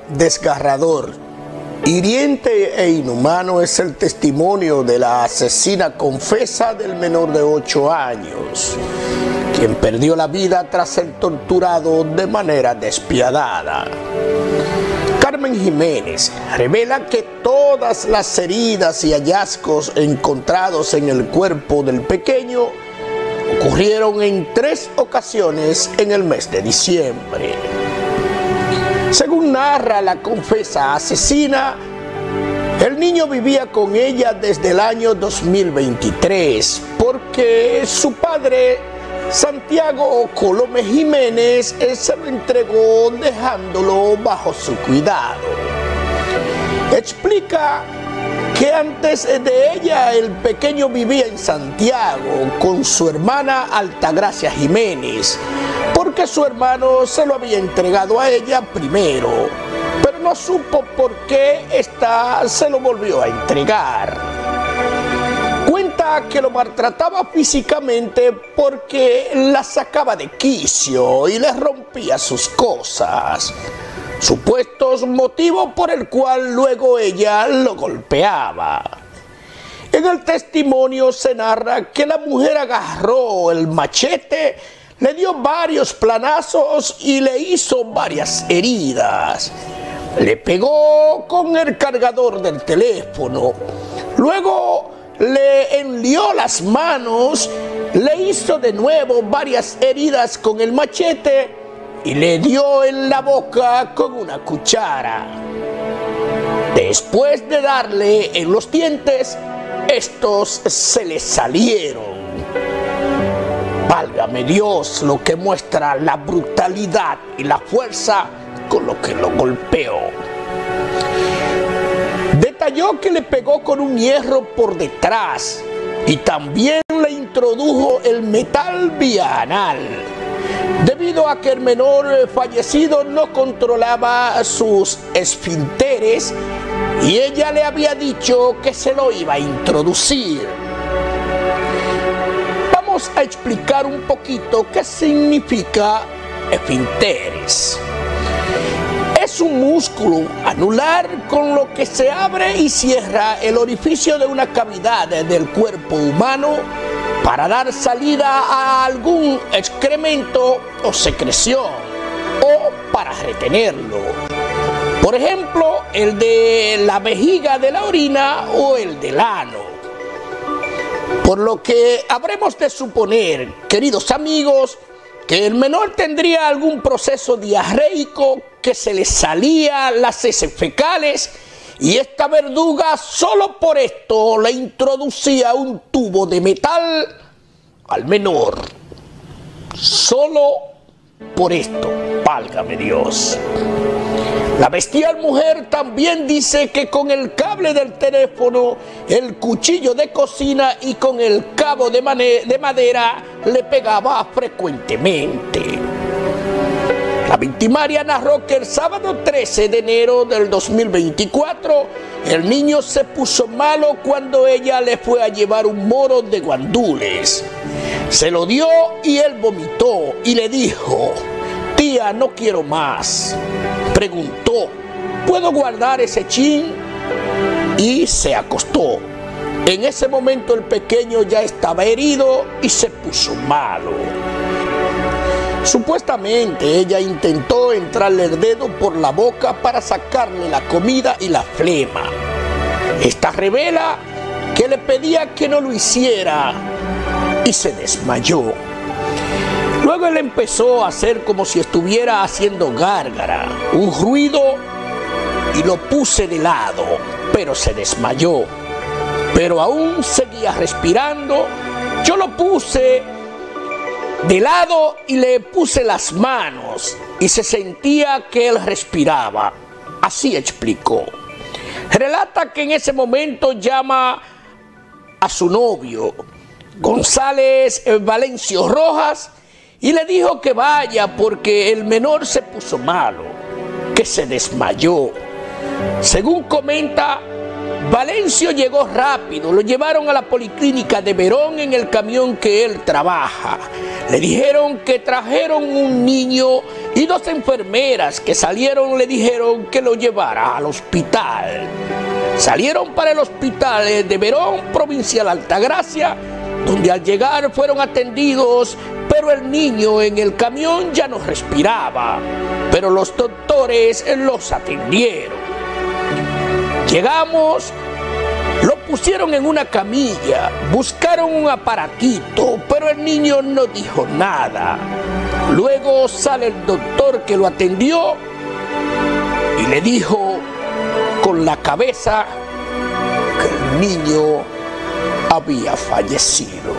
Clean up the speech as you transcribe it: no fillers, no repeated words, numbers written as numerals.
Desgarrador, hiriente e inhumano es el testimonio de la asesina confesa del menor de 8 años, quien perdió la vida tras ser torturado de manera despiadada. Carmen Jiménez revela que todas las heridas y hallazgos encontrados en el cuerpo del pequeño ocurrieron en 3 ocasiones en el mes de diciembre. Según narra la confesa asesina, el niño vivía con ella desde el año 2023 porque su padre, Santiago Colome Jiménez, se lo entregó dejándolo bajo su cuidado. Explica que antes de ella el pequeño vivía en Santiago con su hermana Altagracia Jiménez, porque su hermano se lo había entregado a ella primero, pero no supo por qué ésta se lo volvió a entregar. Cuenta que lo maltrataba físicamente porque la sacaba de quicio y le rompía sus cosas, supuestos motivos por el cual luego ella lo golpeaba. En el testimonio se narra que la mujer agarró el machete, le dio varios planazos y le hizo varias heridas. Le pegó con el cargador del teléfono, luego le enlió las manos, le hizo de nuevo varias heridas con el machete y le dio en la boca con una cuchara. Después de darle en los dientes, estos se le salieron. Válgame Dios, lo que muestra la brutalidad y la fuerza con lo que lo golpeó. Detalló que le pegó con un hierro por detrás y también le introdujo el metal vía anal, debido a que el menor fallecido no controlaba sus esfínteres y ella le había dicho que se lo iba a introducir. Vamos a explicar un poquito qué significa esfínteres. Es un músculo anular con lo que se abre y cierra el orificio de una cavidad del cuerpo humano para dar salida a algún excremento o secreción, o para retenerlo. Por ejemplo, el de la vejiga de la orina o el del ano. Por lo que habremos de suponer, queridos amigos, que el menor tendría algún proceso diarreico, que se le salía las heces fecales y esta verduga solo por esto le introducía un tubo de metal al menor. Solo por esto, válgame Dios. La bestial mujer también dice que con el cable del teléfono, el cuchillo de cocina y con el cabo de madera le pegaba frecuentemente. La victimaria narró que el sábado 13 de enero del 2024, el niño se puso malo cuando ella le fue a llevar un moro de guandules. Se lo dio y él vomitó y le dijo: tía, no quiero más. Preguntó: ¿puedo guardar ese chin? Y se acostó. En ese momento el pequeño ya estaba herido y se puso malo. Supuestamente ella intentó entrarle el dedo por la boca para sacarle la comida y la flema. Esta revela que le pedía que no lo hiciera y se desmayó. Luego él empezó a hacer como si estuviera haciendo gárgara, un ruido, y lo puse de lado, pero se desmayó. Pero aún seguía respirando. Yo lo puse de lado y le puse las manos y se sentía que él respiraba. Así explicó. Relata que en ese momento llama a su novio, González Valencio Rojas, y le dijo que vaya porque el menor se puso malo, que se desmayó. Según comenta, Valencio llegó rápido, lo llevaron a la policlínica de Verón en el camión que él trabaja. Le dijeron que trajeron un niño y 2 enfermeras que salieron le dijeron que lo llevara al hospital. Salieron para el hospital de Verón, Provincial Altagracia, donde al llegar fueron atendidos, pero el niño en el camión ya no respiraba, pero los doctores los atendieron. Llegamos, lo pusieron en una camilla, buscaron un aparatito, pero el niño no dijo nada. Luego sale el doctor que lo atendió y le dijo con la cabeza que el niño había fallecido.